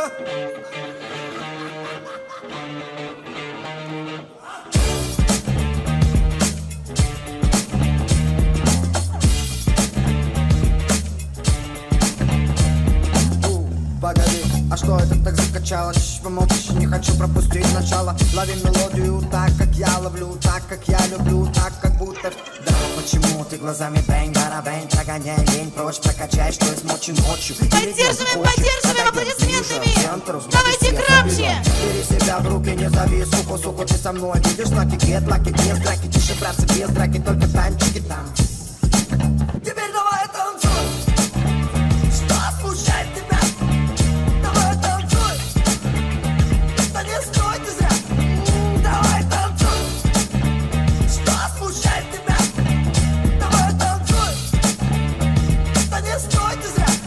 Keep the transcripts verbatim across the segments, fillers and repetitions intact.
Погоди, а что это так закачало? Чуть помолчи, не хочу пропустить начало. Лови мелодию так, как я ловлю, так, как я люблю, так, как будто... Да, почему ты глазами бэнь-барабэнь, прогоняй лень, прочь прокачай, что есть мочи ночью. Поддерживаем, поддерживаем аплодисментами! Давайте громче! Бери себя в руки, не зови, суку, суку, ты со мной. Видишь, лаки, гет, лаки, без драки, тише, братцы, без драки, только танчики там. Теперь давай танцуй! Что смущает тебя? Давай танцуй! Да не стой ты зря! Давай танцуй! Что смущает тебя? Давай танцуй! Да не стой ты зря!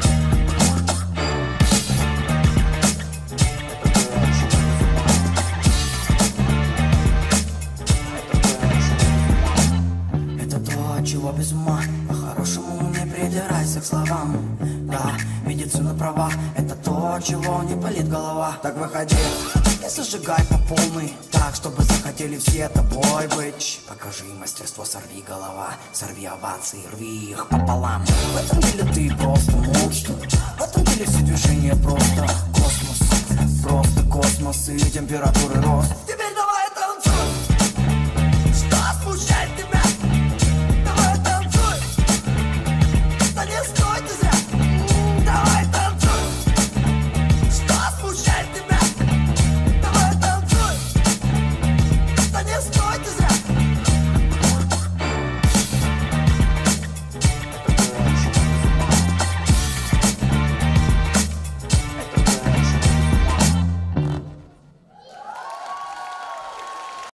Это то, чего без ума. По-хорошему не придирайся к словам. Да, медицина права. Это то, чего не болит голова. Так выходи и зажигай по полной, так, чтобы захотели все тобой быть. Покажи мастерство, сорви голова, сорви овации, рви их пополам. В этом деле ты просто монстр. В этом деле все движения просто космос. Просто космос и температуры роста.